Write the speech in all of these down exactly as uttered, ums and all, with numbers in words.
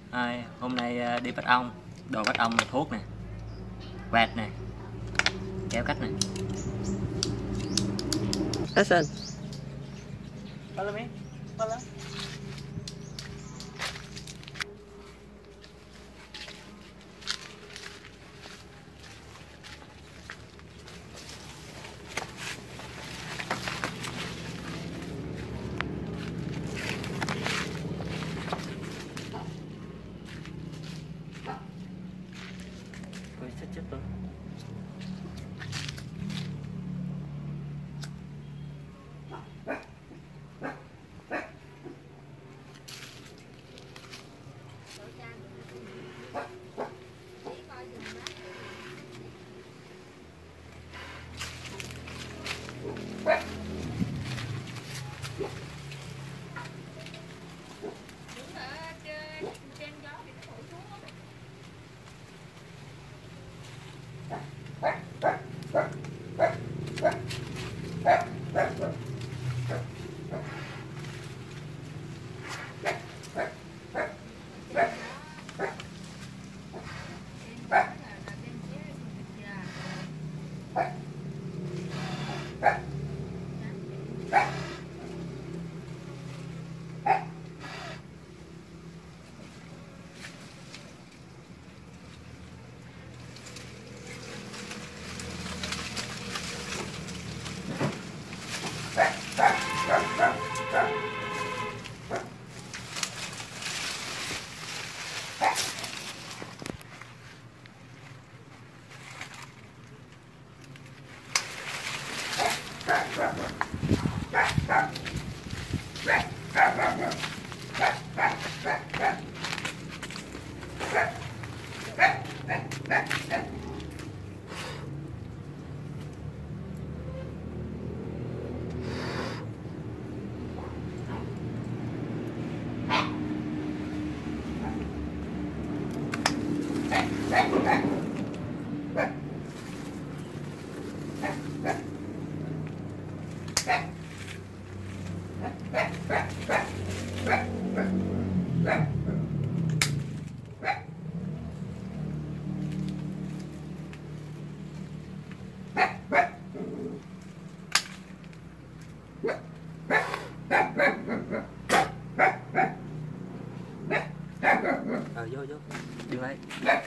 À, hôm nay đi bắt ong, đồ bắt ong là thuốc nè, quẹt nè, kéo cách nè. Action. Follow me. Follow. Ôi chết chết tôi. Ờ vô vô đi đây.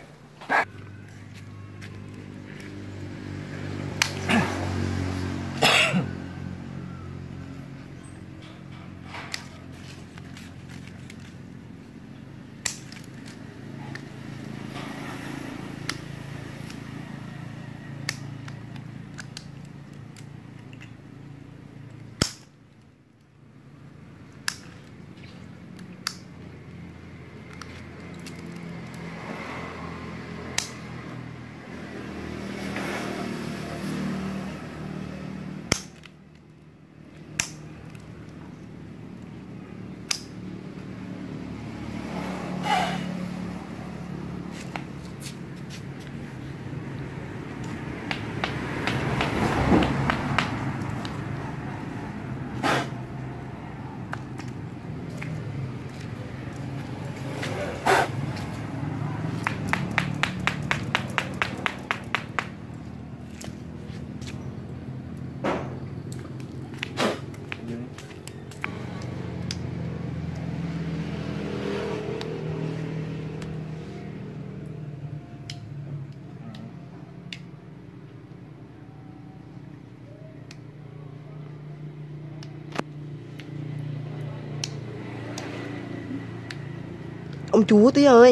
Ông chúa tí ơi.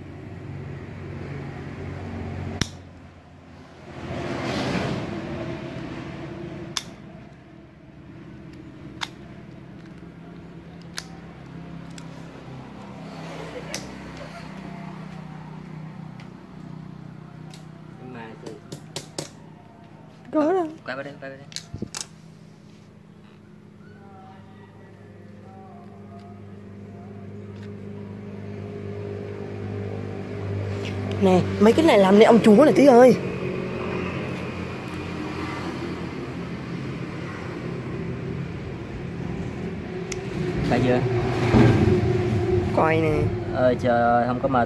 Có đâu. Quay vào đây, quay vào đây. Nè, mấy cái này làm nên ông chúa này tí ơi. Phải chưa? quay nè. Ơi trời ơi, không có mệt.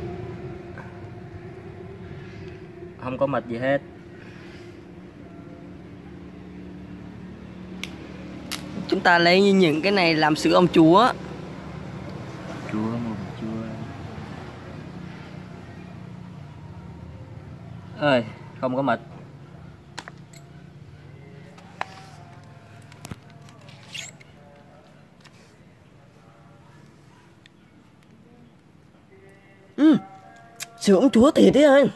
Không có mệt gì hết. Chúng ta lấy những cái này làm sữa ông chúa. Chúa mùng chúa. Ơi, không có mệt. Ừ, sữa ông chúa thiệt đấy anh.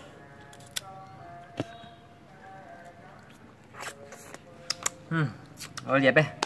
Ừ, thôi dẹp đi.